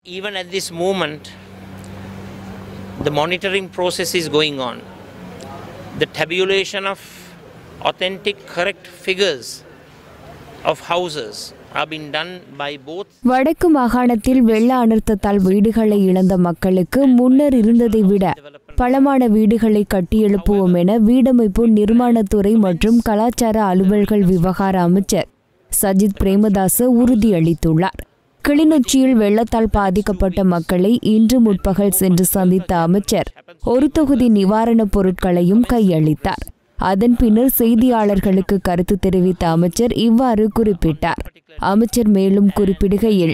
Even at this moment, the monitoring process is going on. The tabulation of authentic, correct figures of houses have been done by both. வடக்கு மாகாணத்தில் வெள்ள அனர்த்தத்தால் வீடுகளை இழந்த மக்களுக்கு முன்னர் இருந்ததை விட பலமான வீடுகளை கட்டியெழுப்புவோம் என வீடமைப்பு நிர்மாணத்துறை மற்றும் கலாச்சார அலுவல்கள் விவகார அமைச்சர் சஜித் பிரேமதாச உறுதியளித்துள்ளார். கிளிநொச்சியில் வெள்ளத்தால் பாதிக்கப்பட்ட மக்களை இன்று முற்பகல் சென்று சந்தித்த அமைச்சர் ஒரு தொகுதி நிவாரணப் பொருட்களையும் கையளித்தார். அதன் பின்னர் செய்தியாளர்களுக்கு கருத்து தெரிவித்த அமைச்சர் இவ்வாறு குறிப்பிட்டார். அமைச்சர் மேலும் குறிப்பிடுகையில்,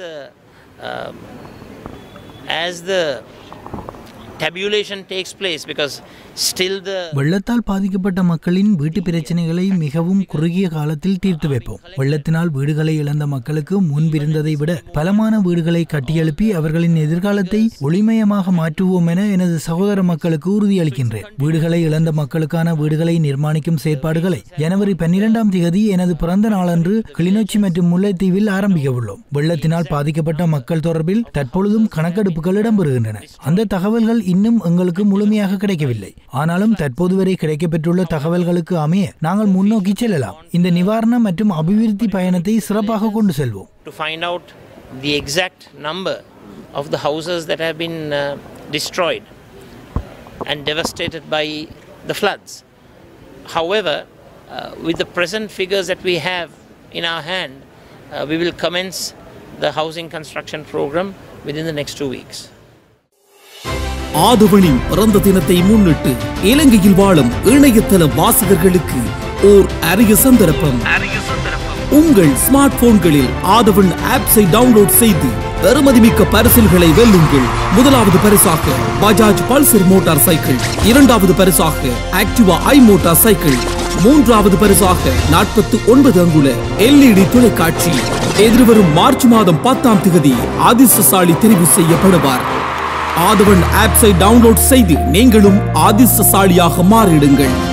வெள்ளத்தால் பாதிக்கப்பட்ட மக்களின் வீட்டு பிரச்சனைகளை மிகவும் குறுகிய காலத்தில் தீர்த்து வைப்போம். வெள்ளத்தினால் வீடுகளை இழந்த மக்களுக்கு முன்பிருந்ததை விட பலமான வீடுகளை கட்டியெழுப்பி அவர்களின் எதிர்காலத்தை ஒளிமயமாக மாற்றுவோம் என எனது சகோதர மக்களுக்கு உறுதியளிக்கின்றேன். வீடுகளை இழந்த மக்களுக்கான வீடுகளை நிர்மாணிக்கும் செயற்பாடுகளை ஜனவரி 12 எனது பிறந்த நாளன்று கிளிநொச்சி மற்றும் முல்லைத்தீவில் ஆரம்பிக்க உள்ளோம். வெள்ளத்தினால் பாதிக்கப்பட்ட மக்கள் தொடர்பில் தற்பொழுதும் கணக்கெடுப்புகள் இடம்பெறுகின்றன. அந்த தகவல்கள் இன்னும் எங்களுக்கு முழுமையாக கிடைக்கவில்லை. ஆனாலும் தற்போது வரை கிடைக்கப்பெற்றுள்ள தகவல்களுக்கு அமைய நாங்கள் முன்னோக்கி செல்லலாம். இந்த நிவாரணம் மற்றும் அபிவிருத்தி பயணத்தை சிறப்பாக கொண்டு செல்வோம். To find out the exact number of the houses that have been destroyed and devastated by the floods. However, with the present figures that we have in our hand, we will commence the housing construction program within the next 2 weeks. ஆதவனின் பிறந்த தினத்தை முன்னிட்டு இலங்கையில் வாழும் இணையதள வாசகர்களுக்கு ஓர் அரிய சந்தர்ப்பம். உங்கள் ஸ்மார்ட் போன்களில் ஆதவன் ஆப்ஸை டவுன்லோட் செய்து பெறுமதிமிக்க பரிசில்களை வெல்லுங்கள். முதலாவது பரிசாக பஜாஜ் பல்சர் மோட்டார் சைக்கிள், இரண்டாவது பரிசாக ஆக்டிவா ஐ மோட்டார் சைக்கிள், மூன்றாவது பரிசாக 49 அங்குல LED தொலைக்காட்சி. எதிர்வரும் மார்ச் மாதம் 10 அதிர்ஷ்டசாலி தெரிவு செய்யப்படுவார். ஆதவன் ஆப்ஸை டவுன்லோட் செய்து நீங்களும் அதிர்ஷ்டசாலியாக மாறிடுங்கள்.